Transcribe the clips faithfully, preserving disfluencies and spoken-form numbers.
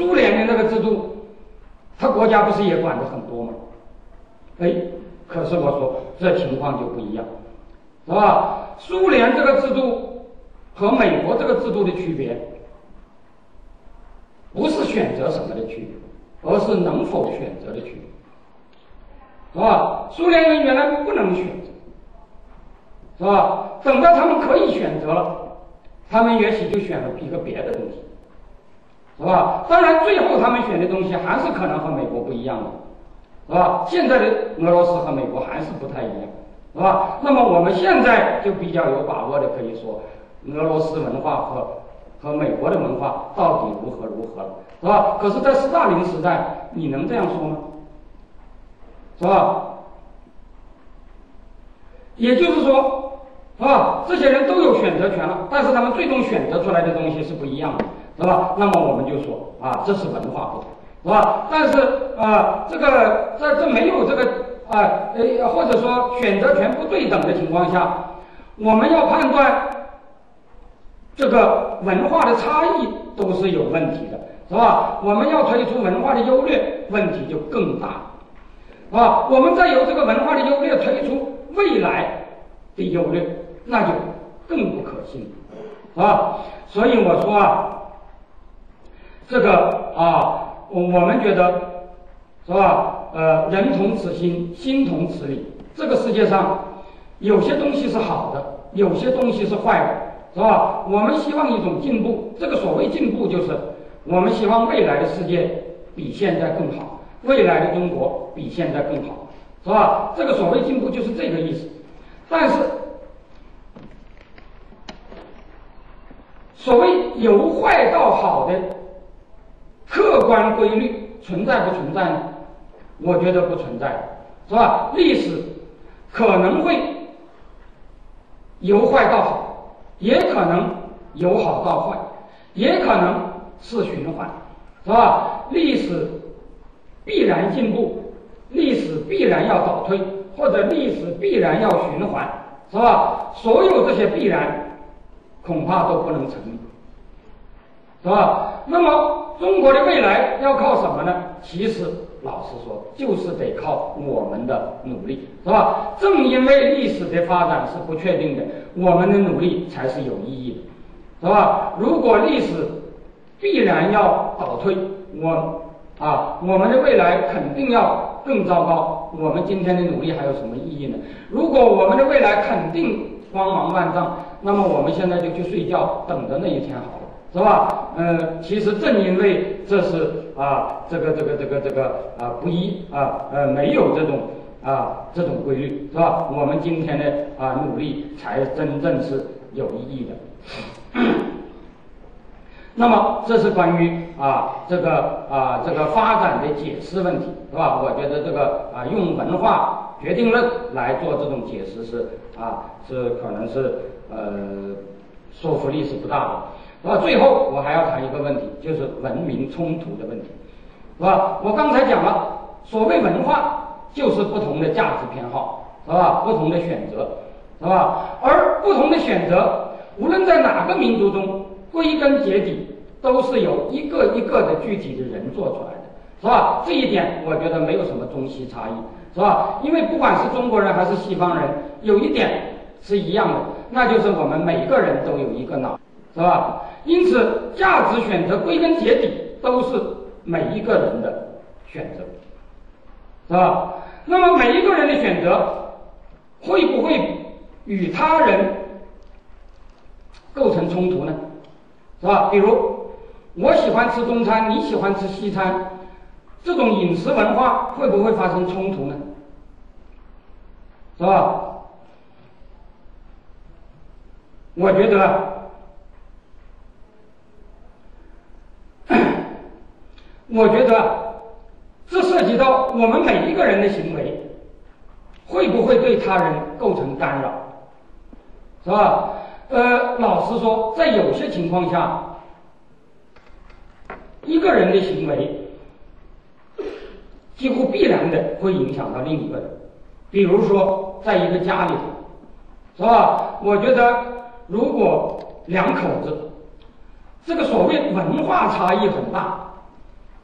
苏联的那个制度，他国家不是也管的很多吗？哎，可是我说这情况就不一样，是吧？苏联这个制度和美国这个制度的区别，不是选择什么的区别，而是能否选择的区别，是吧？苏联人原来不能选择，是吧？等到他们可以选择了，他们也许就选了一个别的东西，是吧？当然，最后他们选的东西还是可能和美国不一样的，是吧？现在的俄罗斯和美国还是不太一样，是吧？那么我们现在就比较有把握的可以说，俄罗斯文化和和美国的文化到底如何如何，是吧？可是，在斯大林时代，你能这样说吗？是吧？也就是说，是吧？这些人都有选择权了，但是他们最终选择出来的东西是不一样的，是吧？那么我们就说啊，这是文化不同，是吧？但是啊，这个在这没有这个啊呃或者说选择权不对等的情况下，我们要判断这个文化的差异都是有问题的，是吧？我们要推出文化的优劣，问题就更大，啊，我们再由这个文化的优劣推出未来的优劣，那就更不可信，啊，所以我说啊，这个啊，我们觉得是吧？呃，人同此心，心同此理。这个世界上有些东西是好的，有些东西是坏的，是吧？我们希望一种进步，这个所谓进步就是我们希望未来的世界比现在更好，未来的中国比现在更好，是吧？这个所谓进步就是这个意思。但是所谓由坏到好的客观规律存在不存在呢？我觉得不存在，是吧？历史可能会由坏到好，也可能由好到坏，也可能是循环，是吧？历史必然进步，历史必然要倒退，或者历史必然要循环，是吧？所有这些必然恐怕都不能成立，是吧？那么中国的未来要靠什么呢？其实老实说，就是得靠我们的努力，是吧？正因为历史的发展是不确定的，我们的努力才是有意义的，是吧？如果历史必然要倒退，我啊，我们的未来肯定要更糟糕，我们今天的努力还有什么意义呢？如果我们的未来肯定光芒万丈，那么我们现在就去睡觉，等着那一天好了，是吧？呃，其实正因为这是啊，这个这个这个这个啊不一啊呃没有这种啊这种规律，是吧？我们今天的啊努力才真正是有意义的。那么这是关于啊这个啊这个发展的解释问题，是吧？我觉得这个啊用文化决定论来做这种解释是啊是可能是呃说服力是不大的。是吧？最后我还要谈一个问题，就是文明冲突的问题，是吧？我刚才讲了，所谓文化就是不同的价值偏好，是吧？不同的选择，是吧？而不同的选择，无论在哪个民族中，归根结底都是由一个一个的具体的人做出来的，是吧？这一点我觉得没有什么中西差异，是吧？因为不管是中国人还是西方人，有一点是一样的，那就是我们每个人都有一个脑，是吧？因此，价值选择归根结底都是每一个人的选择，是吧？那么每一个人的选择会不会与他人构成冲突呢？是吧？比如我喜欢吃中餐，你喜欢吃西餐，这种饮食文化会不会发生冲突呢？是吧？我觉得我觉得这涉及到我们每一个人的行为会不会对他人构成干扰，是吧？呃，老实说，在有些情况下，一个人的行为几乎必然的会影响到另一个人。比如说，在一个家里头，是吧？我觉得如果两口子这个所谓文化差异很大，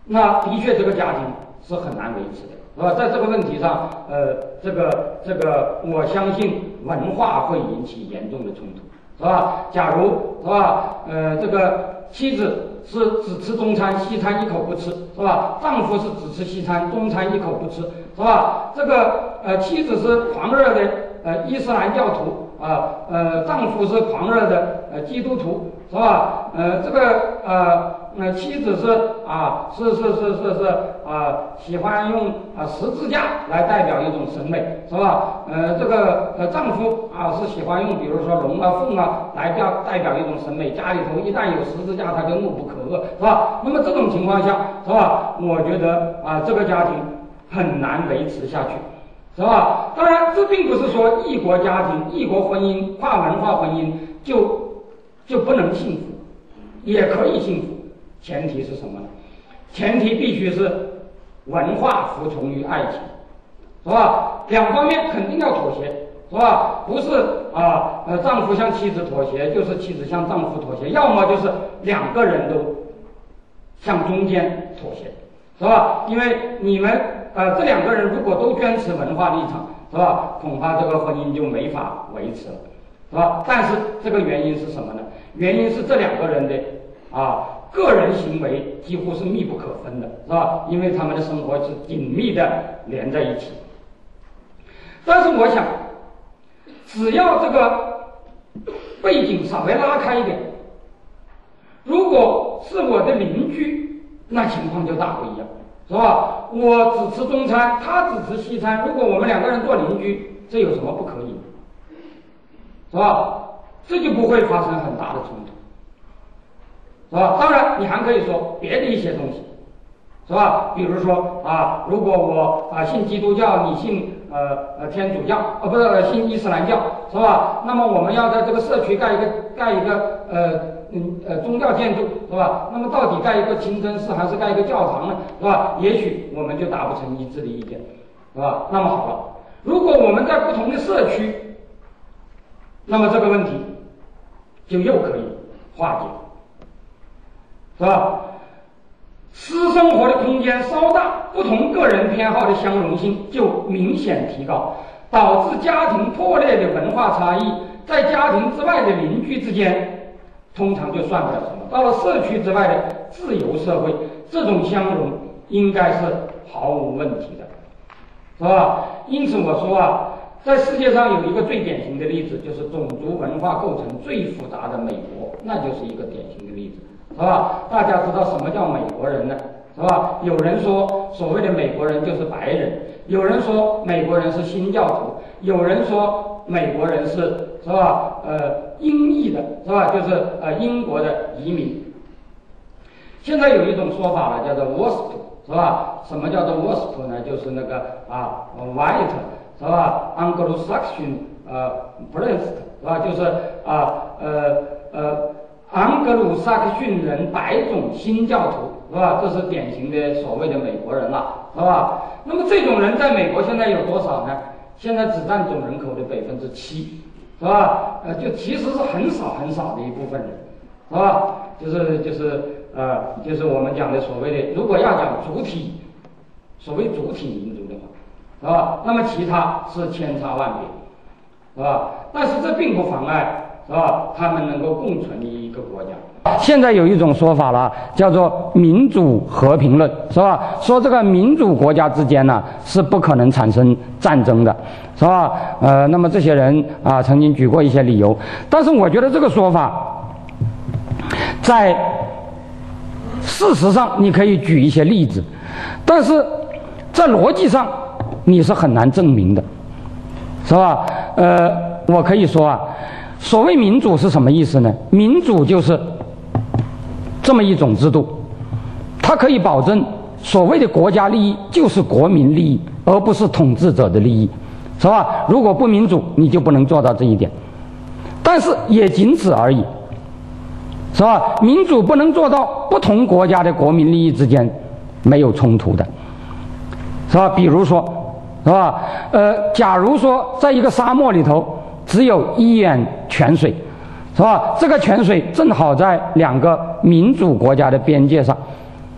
那的确这个家庭是很难维持的，是吧？在这个问题上，呃，这个这个，我相信文化会引起严重的冲突，是吧？假如是吧，呃，这个妻子是只吃中餐，西餐一口不吃，是吧？丈夫是只吃西餐，中餐一口不吃，是吧？这个呃，妻子是狂热的呃伊斯兰教徒啊，呃，丈夫是狂热的呃基督徒，是吧？呃，这个呃。那妻子是啊，是是是是是啊，喜欢用啊十字架来代表一种审美，是吧？呃，这个呃丈夫啊是喜欢用比如说龙啊凤啊来表代表一种审美，家里头一旦有十字架，他就怒不可遏，是吧？那么这种情况下，是吧？我觉得啊这个家庭很难维持下去，是吧？当然，这并不是说异国家庭、异国婚姻、跨文化婚姻就就不能幸福，也可以幸福。前提是什么呢？前提必须是文化服从于爱情，是吧？两方面肯定要妥协，是吧？不是啊，呃，丈夫向妻子妥协，就是妻子向丈夫妥协，要么就是两个人都向中间妥协，是吧？因为你们呃这两个人如果都坚持文化立场，是吧？恐怕这个婚姻就没法维持了，是吧？但是这个原因是什么呢？原因是这两个人的啊。个人行为几乎是密不可分的，是吧？因为他们的生活是紧密的连在一起。但是我想，只要这个背景稍微拉开一点，如果是我的邻居，那情况就大不一样，是吧？我只吃中餐，他只吃西餐，如果我们两个人做邻居，这有什么不可以？是吧？这就不会发生很大的冲突。是吧？当然，你还可以说别的一些东西，是吧？比如说啊，如果我啊信基督教，你信呃呃天主教，呃不是、呃、信伊斯兰教，是吧？那么我们要在这个社区盖一个盖一个呃嗯呃宗教建筑，是吧？那么到底盖一个清真寺还是盖一个教堂呢？是吧？也许我们就达不成一致的意见，是吧？那么好了，如果我们在不同的社区，那么这个问题就又可以化解。是吧？私生活的空间稍大，不同个人偏好的相容性就明显提高，导致家庭破裂的文化差异，在家庭之外的邻居之间，通常就算不了什么。到了社区之外的自由社会，这种相容应该是毫无问题的，是吧？因此我说啊，在世界上有一个最典型的例子，就是种族文化构成最复杂的美国，那就是一个典型的例子。是吧？大家知道什么叫美国人呢？是吧？有人说所谓的美国人就是白人，有人说美国人是新教徒，有人说美国人是是吧？呃，英裔的，是吧？就是呃英国的移民。现在有一种说法了，叫做 W A S P， 是吧？什么叫做 W A S P 呢？就是那个啊 White， 是吧 ？Anglo-Saxon 呃 Prince， 是吧？就是啊呃呃。盎格鲁撒克逊人白种新教徒，是吧？这是典型的所谓的美国人了，是吧？那么这种人在美国现在有多少呢？现在只占总人口的百分之七，是吧？呃，就其实是很少很少的一部分人，是吧？就是就是呃，就是我们讲的所谓的，如果要讲主体，所谓主体民族的话，是吧？那么其他是千差万别，是吧？但是这并不妨碍。是吧？他们能够共存的一个国家。现在有一种说法了，叫做民主和平论，是吧？说这个民主国家之间呢是不可能产生战争的，是吧？呃，那么这些人啊曾经举过一些理由，但是我觉得这个说法在事实上你可以举一些例子，但是在逻辑上你是很难证明的，是吧？呃，我可以说啊。所谓民主是什么意思呢？民主就是这么一种制度，它可以保证所谓的国家利益就是国民利益，而不是统治者的利益，是吧？如果不民主，你就不能做到这一点。但是也仅此而已，是吧？民主不能做到不同国家的国民利益之间没有冲突的，是吧？比如说，是吧？呃，假如说在一个沙漠里头。只有一眼泉水，是吧？这个泉水正好在两个民主国家的边界上，是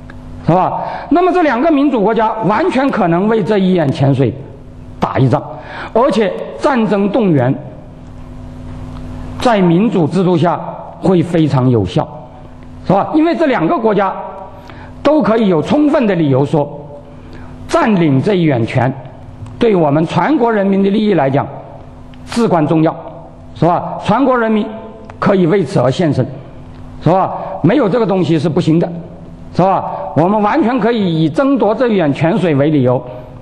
是吧？那么这两个民主国家完全可能为这一眼泉水打一仗，而且战争动员在民主制度下会非常有效，是吧？因为这两个国家都可以有充分的理由说，占领这一远泉对我们全国人民的利益来讲至关重要，是吧？全国人民可以为此而献身，是吧？没有这个东西是不行的，是吧？我们完全可以以争夺这一远泉水为理由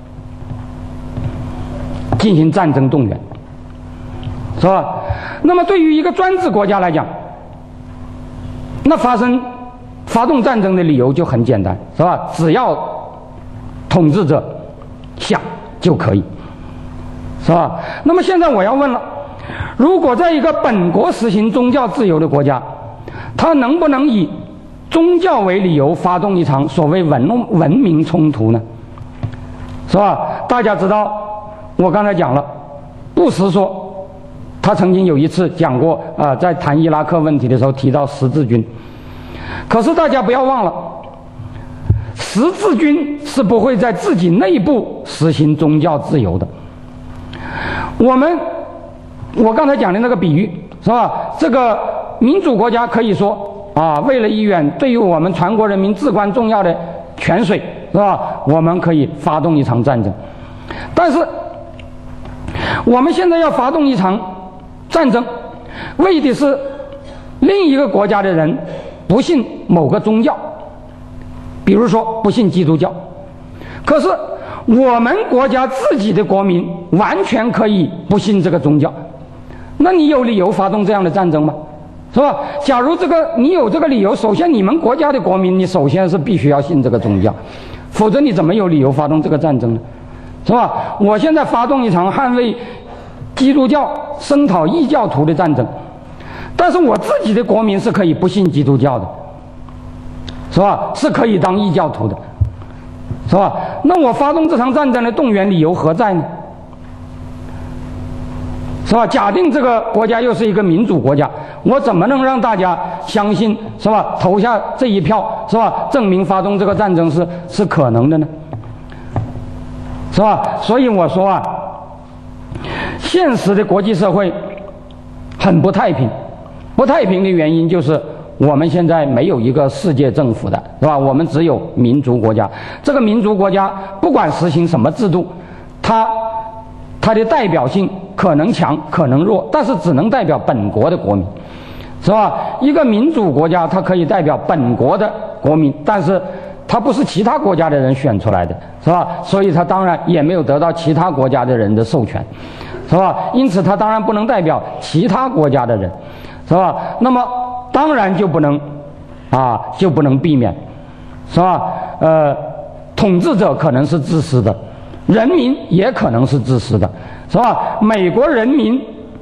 进行战争动员，是吧？那么对于一个专制国家来讲，那发生发动战争的理由就很简单，是吧？只要统治者想就可以，是吧？那么现在我要问了，如果在一个本国实行宗教自由的国家，他能不能以宗教为理由发动一场所谓文文明冲突呢？是吧？大家知道，我刚才讲了，布什说他曾经有一次讲过啊、呃，在谈伊拉克问题的时候提到十字军。可是大家不要忘了，十字军是不会在自己内部实行宗教自由的。我们我刚才讲的那个比喻，是吧？这个民主国家可以说啊，为了一远对于我们全国人民至关重要的泉水，是吧？我们可以发动一场战争。但是我们现在要发动一场战争，为的是另一个国家的人不信某个宗教，比如说不信基督教。可是我们国家自己的国民完全可以不信这个宗教，那你有理由发动这样的战争吗？是吧？假如这个你有这个理由，首先你们国家的国民，你首先是必须要信这个宗教，否则你怎么有理由发动这个战争呢？是吧？我现在发动一场捍卫基督教、声讨异教徒的战争，但是我自己的国民是可以不信基督教的，是吧？是可以当异教徒的，是吧？那我发动这场战争的动员理由何在呢？是吧？假定这个国家又是一个民主国家，我怎么能让大家相信，是吧？投下这一票，是吧？证明发动这个战争是是可能的呢？是吧？所以我说啊，现实的国际社会很不太平。不太平的原因就是我们现在没有一个世界政府的，是吧？我们只有民族国家。这个民族国家不管实行什么制度，它它的代表性可能强可能弱，但是只能代表本国的国民，是吧？一个民主国家它可以代表本国的国民，但是它不是其他国家的人选出来的，是吧？所以它当然也没有得到其他国家的人的授权，是吧？因此它当然不能代表其他国家的人，是吧？那么当然就不能啊就不能避免，是吧？呃，统治者可能是自私的，人民也可能是自私的，是吧？美国人民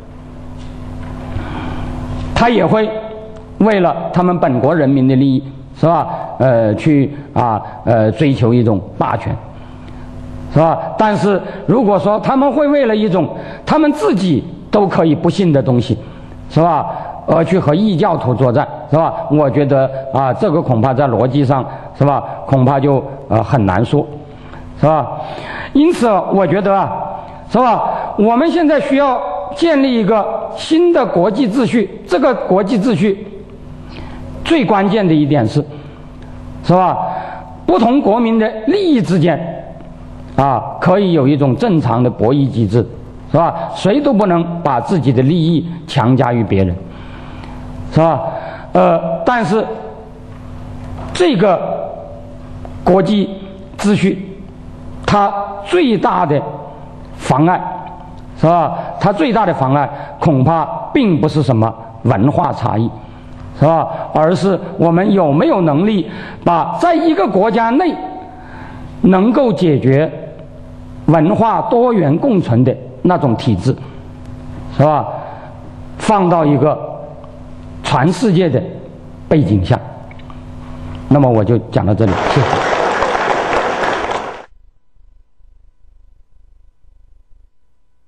他也会为了他们本国人民的利益，是吧？呃，去啊呃追求一种霸权，是吧？但是如果说他们会为了一种他们自己都可以不信的东西，是吧？而去和异教徒作战，是吧？我觉得啊，这个恐怕在逻辑上，是吧？恐怕就呃很难说，是吧？因此，我觉得啊，是吧？我们现在需要建立一个新的国际秩序。这个国际秩序最关键的一点是，是吧？不同国民的利益之间啊，可以有一种正常的博弈机制，是吧？谁都不能把自己的利益强加于别人，是吧？呃，但是这个国际秩序，它最大的妨碍，是吧？它最大的妨碍恐怕并不是什么文化差异，是吧？而是我们有没有能力把在一个国家内能够解决文化多元共存的那种体制，是吧？放到一个全世界的背景下。那么我就讲到这里，谢谢。